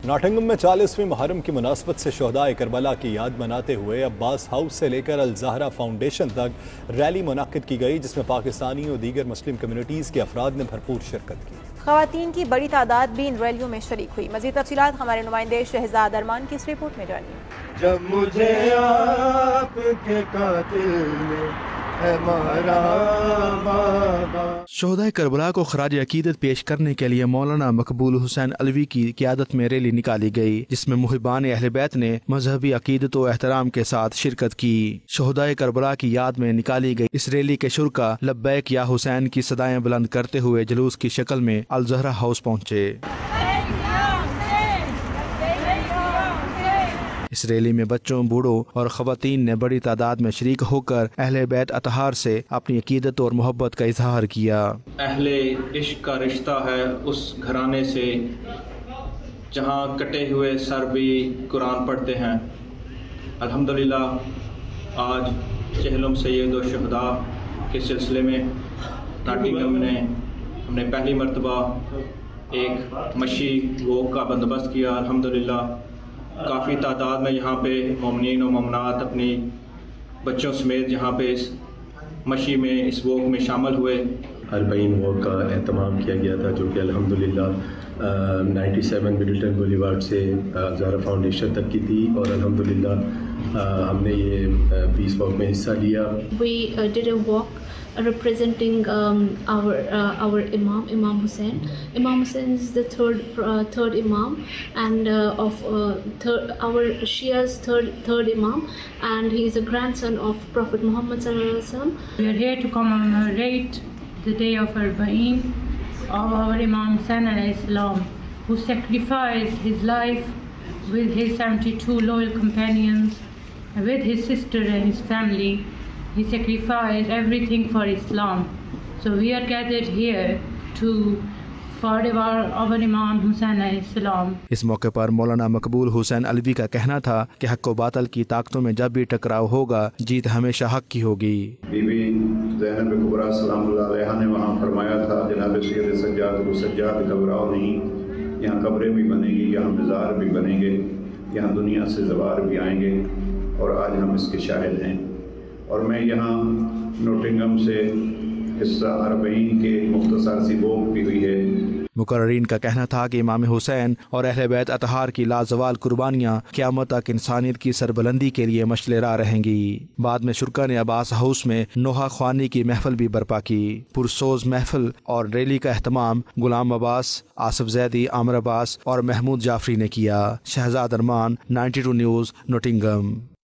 ناٹنگم میں 40ویں محرم کی مناسبت سے شہدائے کربلا کی یاد مناتے ہوئے عباس ہاؤس سے لے کر الزہرا فاؤنڈیشن تک ریلی منعقد کی گئی، جس میں پاکستانی اور دیگر مسلم کمیونٹیز کے افراد نے بھرپور شرکت کی۔ خواتین کی بڑی تعداد بھی ان ریلیوں میں شریک ہوئی۔ مزید تفصیلات ہمارے نمائندے شہزاد ارمان کی اس رپورٹ میں جانیے۔ جب مجھے آپ کے قاتل نے شہدائے کربلا کو خراج عقیدت پیش کرنے کے لیے مولانا مقبول حسین علوی کی قیادت میں ریلی نکالی گئی، جس میں محبان اہل بیت نے مذہبی عقیدت و احترام کے ساتھ شرکت کی۔ شہدائے کربلا کی یاد میں نکالی گئی اس ریلی کے شرکا لبیک یا حسین کی صدائیں بلند کرتے ہوئے جلوس کی شکل میں الزہرا ہاؤس پہنچے۔ اس ریلی میں بچوں، بوڑھوں اور خواتین نے بڑی تعداد میں شریک ہو کر اہل بیت اطہار سے اپنی عقیدت اور محبت کا اظہار کیا۔ اہل عشق کا رشتہ ہے اس گھرانے سے جہاں کٹے ہوئے سر بھی قرآن پڑھتے ہیں۔ الحمدللہ آج چہلم سید و شہداء کے سلسلے میں ناٹنگم نے ہم نے پہلی مرتبہ ایک مشی ووک کا بندوبست کیا۔ الحمدللہ کافی تعداد میں یہاں پہ مومنین و مومنات اپنی بچوں سمیت یہاں پہ اس مشی میں اس ووک میں شامل ہوئے۔ 40 ووک کا اہتمام کیا گیا تھا، جو کہ الحمدللہ 97 مڈلٹن بولیوارڈ سے الزہرا فاؤنڈیشن تک کی تھی، اور الحمدللہ ہم نے یہ 20 ووک میں حصہ لیا۔ We did a walk representing our Imam Hussein. Imam Hussein is the third Imam, and of our Shia's third Imam, and he is a grandson of Prophet Muhammad sallallahu alaihi wasallam. We are here to commemorate the day of Arba'een of our Imam Hussein alayhi salam, who sacrificed his life with his 72 loyal companions, with his sister and his family. He sacrificed everything for Islam. So we are gathered here to forgive our Imam Hussein alayhi salam. اس موقع پر مولانا مقبول حسین علوی کا کہنا تھا کہ حق و باطل کی طاقتوں میں جب بھی ٹکراؤ ہوگا، جیت ہمیشہ حق کی ہوگی۔ بی بی زینب کبریٰ سلام اللہ علیہ نے وہاں فرمایا تھا، جناب سید سجاد کو سجاد گھبراؤ نہیں، یہاں قبریں بھی بنیں گی، یہاں مزار بھی بنیں گے، یہاں دنیا سے زوار بھی آئیں گے، اور آج ہم اس کے شاہد ہیں۔ اور میں یہاں نوٹنگم سے حصہ 40 کے مختصر سی ووک بھی ہوئی ہے۔ مقررین کا کہنا تھا کہ امام حسین اور اہل بیت اطہار کی لازوال قربانیاں قیامت تک انسانیت کی سربلندی کے لیے مشعل راہ رہیں گی۔ بعد میں شرکا نے عباس ہاؤس میں نوحہ خوانی کی محفل بھی برپا کی۔ پرسوز محفل اور ریلی کا اہتمام غلام عباس، آصف زیدی، عامر عباس اور محمود جعفری نے کیا۔ Shahzad Arman, 92 news, Nottingham.